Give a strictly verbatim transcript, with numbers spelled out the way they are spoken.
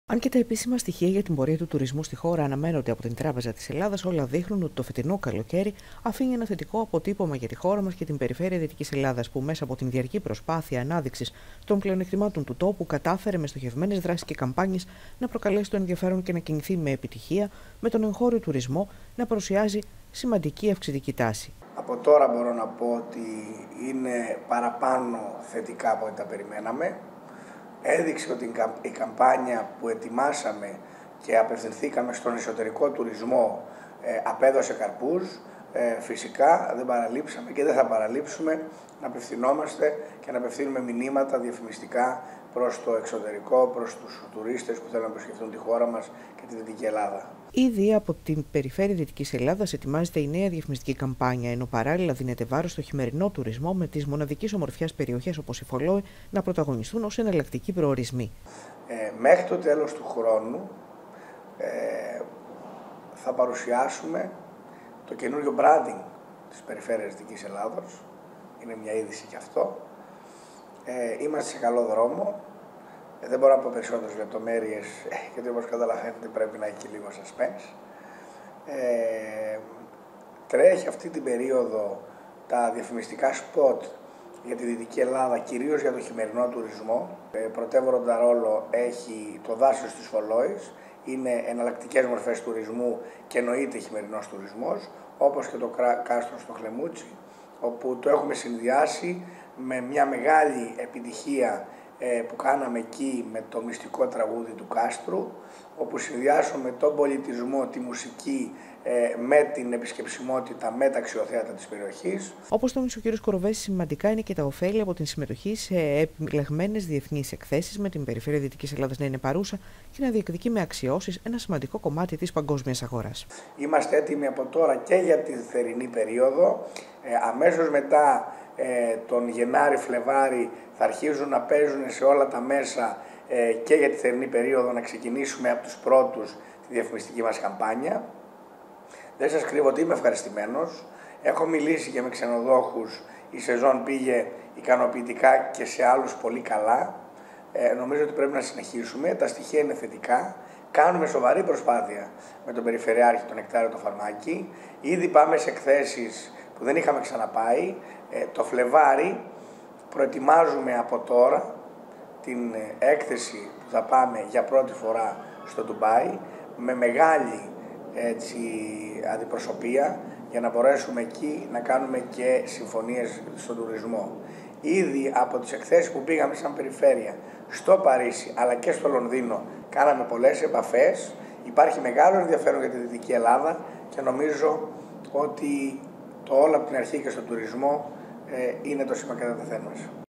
Αν και τα επίσημα στοιχεία για την πορεία του τουρισμού στη χώρα αναμένονται από την Τράπεζα της Ελλάδας, όλα δείχνουν ότι το φετινό καλοκαίρι αφήνει ένα θετικό αποτύπωμα για τη χώρα μας και την περιφέρεια Δυτικής Ελλάδας, που μέσα από την διαρκή προσπάθεια ανάδειξης των πλεονεκτημάτων του τόπου κατάφερε με στοχευμένες δράσεις και καμπάνιες να προκαλέσει το ενδιαφέρον και να κινηθεί με επιτυχία, με τον εγχώριο τουρισμό να παρουσιάζει σημαντική αυξητική τάση. Από τώρα μπορώ να πω ότι είναι παραπάνω θετικά από ό,τι τα περιμέναμε. Έδειξε ότι η καμπάνια που ετοιμάσαμε και απευθυνθήκαμε στον εσωτερικό τουρισμό ε, απέδωσε καρπούς. Ε, φυσικά δεν παραλείψαμε και δεν θα παραλείψουμε να απευθυνόμαστε και να απευθύνουμε μηνύματα διαφημιστικά προς το εξωτερικό, προς τους τουρίστες που θέλουν να επισκεφθούν τη χώρα μας και τη Δυτική Ελλάδα. Ήδη από την περιφέρεια Δυτικής Ελλάδας ετοιμάζεται η νέα διαφημιστική καμπάνια, ενώ παράλληλα δίνεται βάρος στο χειμερινό τουρισμό, με τις μοναδικής ομορφιάς περιοχές όπως η Φωλόη να πρωταγωνιστούν ως εναλλακτικοί προορισμοί. Ε, μέχρι το τέλος του χρόνου ε, θα παρουσιάσουμε το καινούριο branding της περιφέρειας Δυτικής Ελλάδος. Είναι μια είδηση και αυτό. Ε, είμαστε σε καλό δρόμο. Ε, δεν μπορώ να πω περισσότερες λεπτομέρειες, γιατί όπως καταλαβαίνετε πρέπει να έχει και λίγο suspense. Ε, τρέχει αυτή την περίοδο τα διαφημιστικά σποτ για τη Δυτική Ελλάδα, κυρίως για το χειμερινό τουρισμό. Ε, πρωτεύοντα ρόλο έχει το δάσος της Φωλόης, είναι εναλλακτικές μορφές τουρισμού και εννοείται χειμερινός τουρισμός, όπως και το κάστρο στο Χλεμούτσι, όπου το έχουμε συνδυάσει με μια μεγάλη επιτυχία ε, που κάναμε εκεί με το μυστικό τραγούδι του κάστρου, όπου συνδυάσαμε τον πολιτισμό, τη μουσική ε, με την επισκεψιμότητα, με τα αξιοθέατα της περιοχής. Όπως τόνισε ο κ. Κοροβέσης, σημαντικά είναι και τα ωφέλη από την συμμετοχή σε επιλεγμένες διεθνείς εκθέσεις, με την περιφέρεια Δυτικής Ελλάδας να είναι παρούσα και να διεκδικεί με αξιώσεις ένα σημαντικό κομμάτι της παγκόσμιας αγοράς. Είμαστε έτοιμοι από τώρα και για τη θερινή περίοδο. Ε, αμέσως μετά ε, τον Γενάρη-Φλεβάρη θα αρχίζουν να παίζουν σε όλα τα μέσα ε, και για τη θερινή περίοδο να ξεκινήσουμε από τους πρώτους τη διαφημιστική μας καμπάνια. Δεν σας κρύβω ότι είμαι ευχαριστημένος. Έχω μιλήσει και με ξενοδόχους, η σεζόν πήγε ικανοποιητικά και σε άλλους πολύ καλά. Ε, νομίζω ότι πρέπει να συνεχίσουμε, τα στοιχεία είναι θετικά. Κάνουμε σοβαρή προσπάθεια με τον Περιφερειάρχη, τον Νεκτάριο το Φαρμάκη. Ήδη πάμε σε εκθέσεις που δεν είχαμε ξαναπάει. Ε, το Φλεβάρι προετοιμάζουμε από τώρα την έκθεση που θα πάμε για πρώτη φορά στο Ντουμπάι, με μεγάλη έτσι, αντιπροσωπεία, για να μπορέσουμε εκεί να κάνουμε και συμφωνίες στον τουρισμό. Ήδη από τις εκθέσεις που πήγαμε σαν περιφέρεια στο Παρίσι αλλά και στο Λονδίνο κάναμε πολλές επαφές. Υπάρχει μεγάλο ενδιαφέρον για τη Δυτική Ελλάδα και νομίζω ότι το όλο από την αρχή και στον τουρισμό ε, είναι το σήμα κατά τεθέν μας.